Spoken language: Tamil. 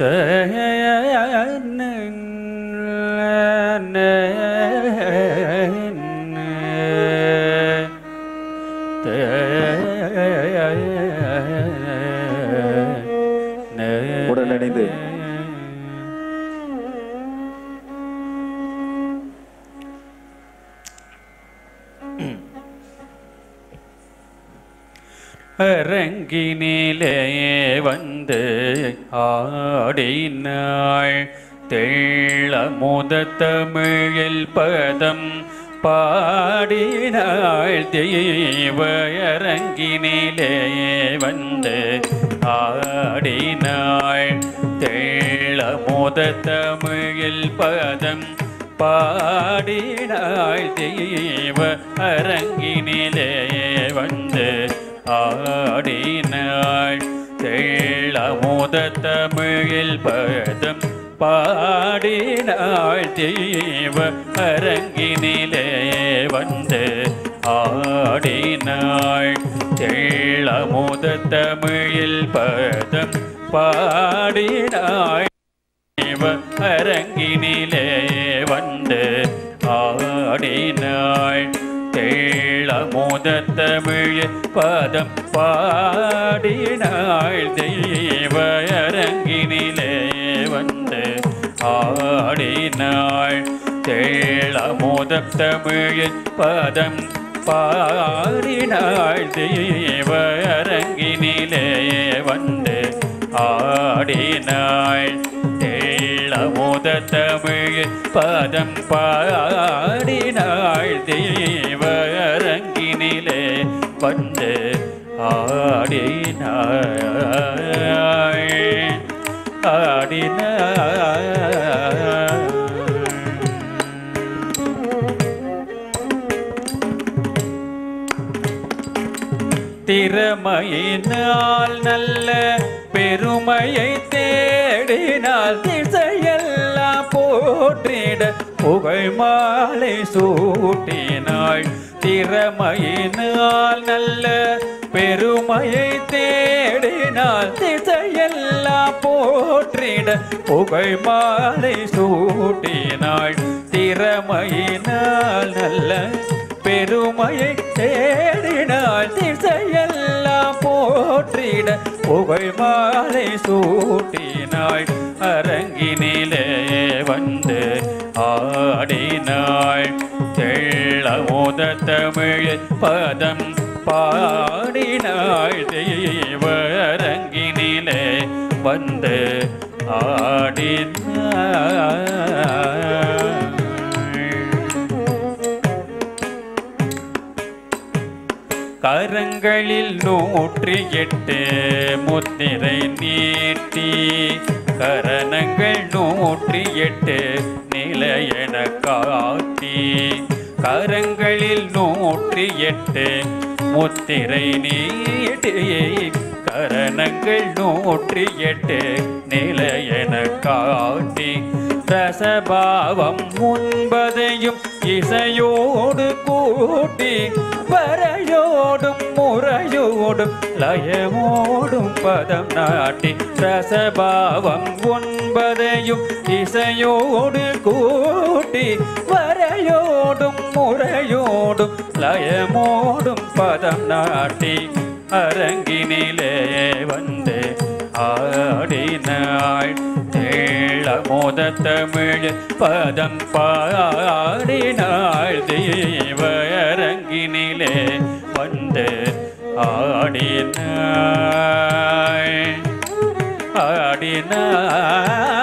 உடல் இணைந்து அரங்கினிலே வந்து ஆடினாள் தெள்ள முத தமிழில் பதம் பாடினாள் தெய்வ அரங்கினிலே வந்து ஆடினாள் தெள்ள முத தமிழில் பதம் பாடினாள் தெய்வ அரங்கினிலே வந்து ஆடினாள் தெள்ள முத தமிழில் பதம் பாடினாள் தெய்வ அரங்கினிலே வந்து ஆடினாள் தெள்ள முத தமிழில் பதம் பாடினாள் தெய்வ அரங்கினிலே வந்து ஆடினாள் தெள்ள முத தமிழில் பதம் பாடினாள் தெய்வ அரங்கினிலே வந்து ஆடினாள் தெள்ள முத தமிழில் பதம் பாடினாள் தெய்வ அரங்கினிலே வந்து ஆடினாள் தெள்ள முத தமிழில் பதம் பாடினாள் தெய்வ அரங்கினிலே வந்து ஆடினாள் திறமையினால் நல்ல பெருமையை தேடினால் திசையெல்லாம் போற்றிட புகழ் மாலை சூட்டினாள் திறமையினால் நல்ல பெருமையை தேடினால் திசையெல்லாம் போற்றிட புகழ் மாலை சூட்டினாள் திறமையினால் நல்ல பெருமையை தேடினாள் திசையெல்லாம் போற்றிட புகழ் மாலை சூட்டினாள் அரங்கினிலே வந்து ஆடினாள் தெள்ள முத தமிழில் பதம் பாடினாள் தெய்வ அரங்கினிலே வந்து ஆடினாள் கரங்களில் 108 முத்திரை நீட்டி கரணங்கள் 108 நிலையென காட்டி கரங்களில் 108 முத்திரை நீட்டி கரணங்கள் 108 நிலையென காட்டி ரசபாவம் முன்பதையும் இசையோடு கூட்டி வரையோடும் முறையோடும் லயமோடும் பதம் நாட்டி ரசபாவம் ஒன்பதையும் இசையோடு கூட்டி வரையோடும் முறையோடும் லயமோடும் பதம் நாட்டி அரங்கினிலே வந்து ஆடினாள் தெள்ள முத தமிழில் பதம் பாடினாள் தெய்வ அரங்கினிலே வந்து ஆடினாள் ஆடினாள்